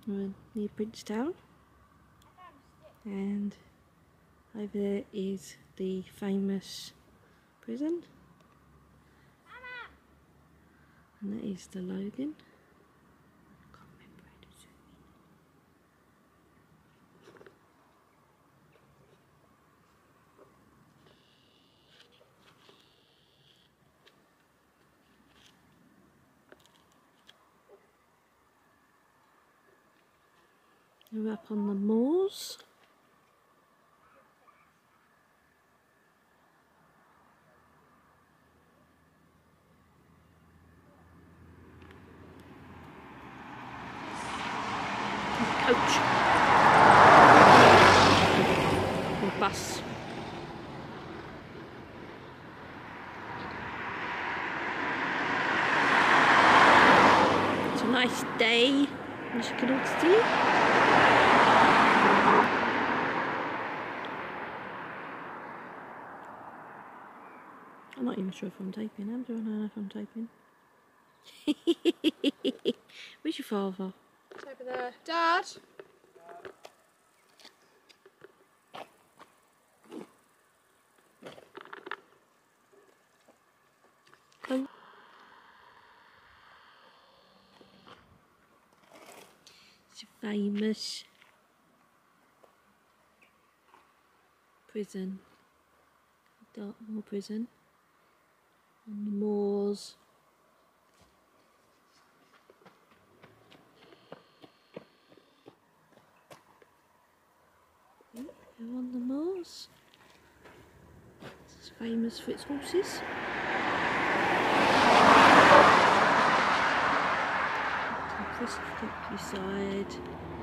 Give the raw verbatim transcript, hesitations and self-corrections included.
We're near Princetown, and over there is the famous prison, and that is the Logan. I can't remember how to zoom in. We're up on the moors. Coach or bus. It's a nice day, as you can all see. I'm not even sure if I'm taping. How do I know if I'm taping? Where's your father? Over there. Dad! Come. It's a famous prison, Dartmoor prison, on the moors. Go on the moors. It's famous for its horses. Across the countryside.